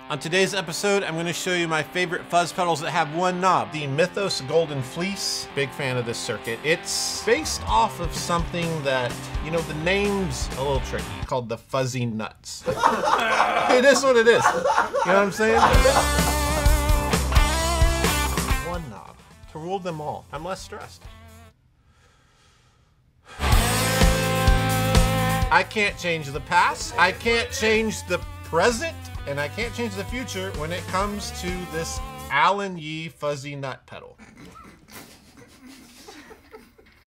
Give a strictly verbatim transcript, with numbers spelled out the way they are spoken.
On today's episode, I'm going to show you my favorite fuzz pedals that have one knob. The Mythos Golden Fleece. Big fan of this circuit. It's based off of something that, you know, the name's a little tricky, called the Fuzzy Nuts. It is what it is. You know what I'm saying? One knob to rule them all. I'm less stressed. I can't change the past. I can't change the present. And I can't change the future when it comes to this Alan Yee Fuzzy Nut pedal.